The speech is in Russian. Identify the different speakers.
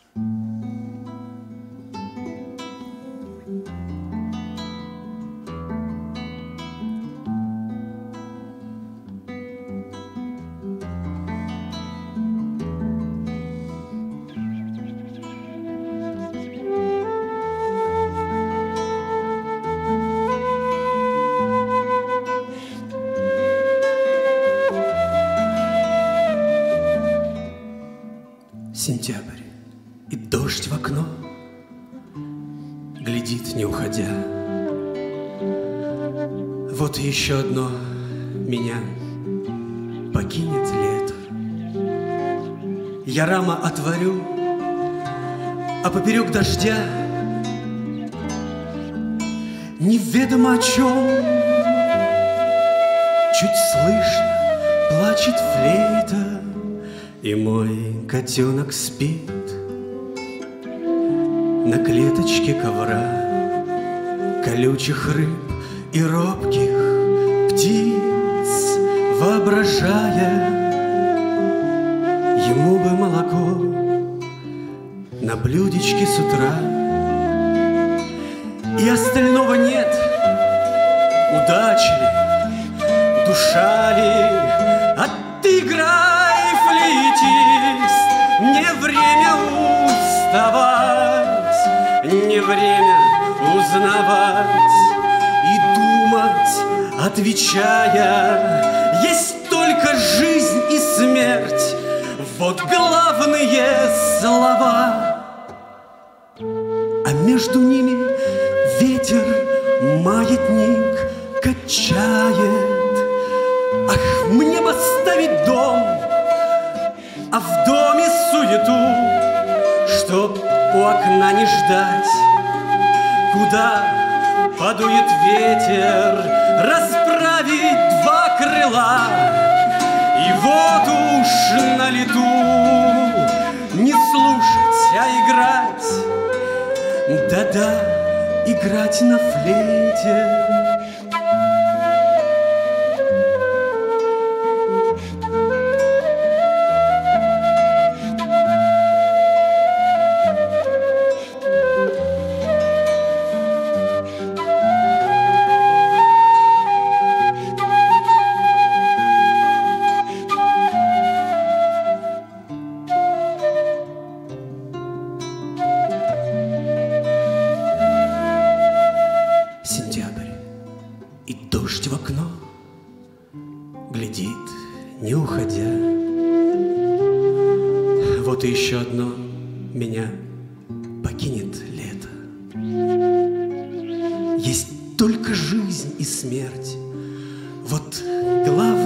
Speaker 1: Сентябрь, и дождь в окно глядит, не уходя. Вот еще одно меня покинет лето. Я рама отворю, а поперек дождя неведомо о чем чуть слышно плачет флейта. И мой котенок спит на клеточке ковра колючих рыб и робких птиц, воображая, ему бы молоко на блюдечке с утра. И остального нет, удачи ли, душа ли, отыграй, флейтист, не время уставать, не время узнавать и думать, отвечая, есть только жизнь и смерть, вот главные слова. А между ними ветер маятник качает. Ах, мне бы оставить дом, а в доме суету, чтоб у окна не ждать, куда подует ветер, расправить два крыла. И вот уж на лету не слушать, а играть, да-да, играть на флейте. Сентябрь, и дождь в окно глядит, не уходя. Вот и еще одно меня покинет лето. Есть только жизнь и смерть, вот главное.